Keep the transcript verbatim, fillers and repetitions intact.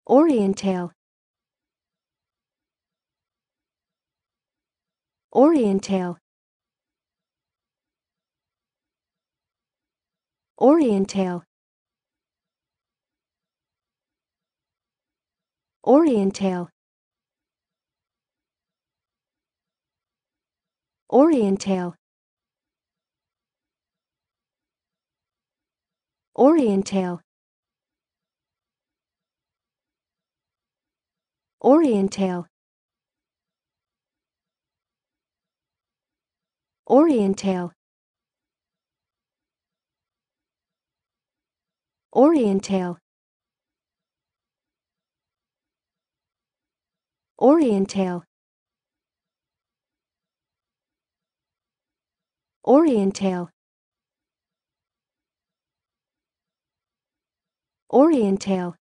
Oriental. Oriental. Oriental. Oriental. Oriental. Oriental. Oriental. Oriental. Oriental. Oriental. Oriental. Oriental.